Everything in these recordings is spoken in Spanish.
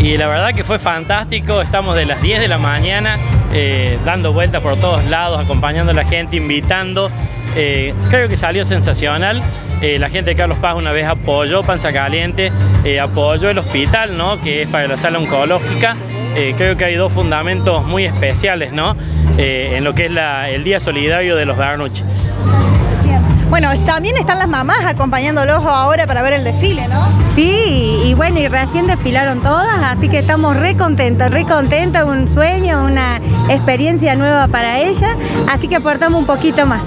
y la verdad que fue fantástico. Estamos de las 10 de la mañana dando vueltas por todos lados, acompañando a la gente, invitando. Creo que salió sensacional. La gente de Carlos Paz una vez apoyó Panza Caliente, apoyó el hospital, ¿no?, que es para la sala oncológica. Creo que hay dos fundamentos muy especiales, ¿no?, en lo que es el Día Solidario de los Bernucci. Bueno, también están las mamás acompañándolos ahora para ver el desfile, ¿no? Sí, y bueno, y recién desfilaron todas, así que estamos re contentos, un sueño, una experiencia nueva para ellas, así que aportamos un poquito más.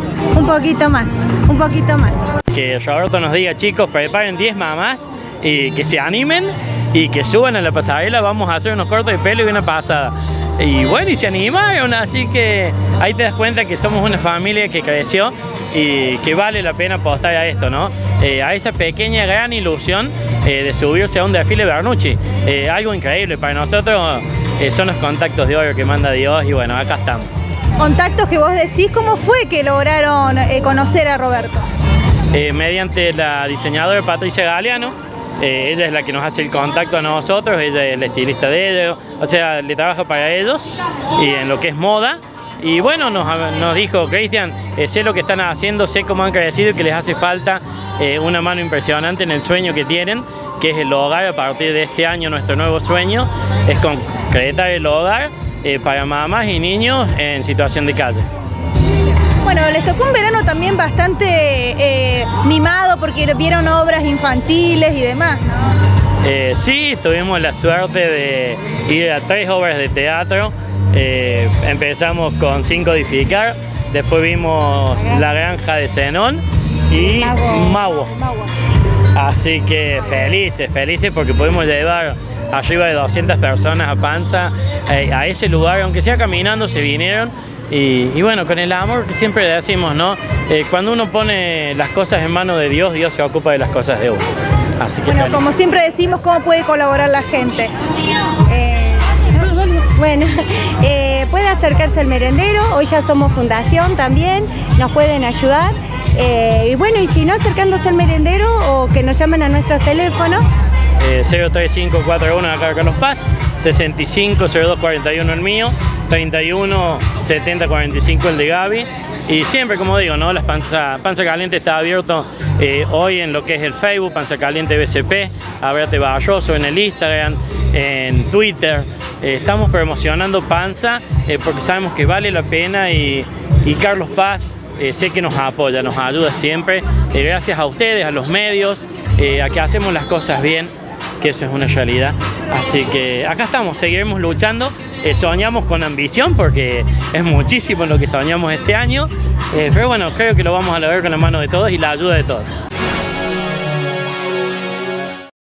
Que Roberto nos diga, chicos, preparen 10 mamás y que se animen y que suban a la pasarela. Vamos a hacer unos cortes de pelo y una pasada. Y bueno, y se animaron, así que ahí te das cuenta que somos una familia que creció y que vale la pena apostar a esto, ¿no? A esa pequeña gran ilusión de subirse a un desfile Bernucci. Algo increíble para nosotros. Son los contactos de oro que manda Dios y bueno, acá estamos. Contactos que vos decís, ¿cómo fue que lograron conocer a Roberto? Mediante la diseñadora Patricia Galeano. Ella es la que nos hace el contacto a nosotros, ella es la estilista de ellos, o sea, le trabaja para ellos y en lo que es moda. Y bueno, nos dijo, Cristian, sé lo que están haciendo, sé cómo han crecido y que les hace falta una mano impresionante en el sueño que tienen, que es el hogar. A partir de este año nuestro nuevo sueño es concretar el hogar para mamás y niños en situación de calle. Bueno, les tocó un verano también bastante mimado porque vieron obras infantiles y demás, ¿no? Sí, tuvimos la suerte de ir a 3 obras de teatro. Empezamos con Sin Codificar, después vimos La Granja de Zenón y Mago. Así que felices porque pudimos llevar arriba de 200 personas a Panza, a ese lugar, aunque sea caminando se vinieron. Y bueno, con el amor que siempre decimos, ¿no? Cuando uno pone las cosas en manos de Dios, Dios se ocupa de las cosas de uno. Así que bueno, como siempre decimos, ¿cómo puede colaborar la gente? Puede acercarse al merendero, hoy ya somos fundación también, nos pueden ayudar. Y bueno, y si no, acercándose al merendero o que nos llamen a nuestros teléfonos. 03541 acá de Carlos Paz, 650241 el mío, 31 70 45 el de Gaby. Y siempre, como digo, ¿no?, Panza Caliente está abierto hoy en lo que es el Facebook, Panza Caliente BCP, Abrate Barroso en el Instagram, en Twitter. Estamos promocionando Panza porque sabemos que vale la pena y Carlos Paz sé que nos apoya, nos ayuda siempre. Gracias a ustedes, a los medios, a que hacemos las cosas bien, que eso es una realidad. Así que acá estamos, seguiremos luchando. Soñamos con ambición porque es muchísimo lo que soñamos este año, pero bueno, creo que lo vamos a lograr con la mano de todos y la ayuda de todos.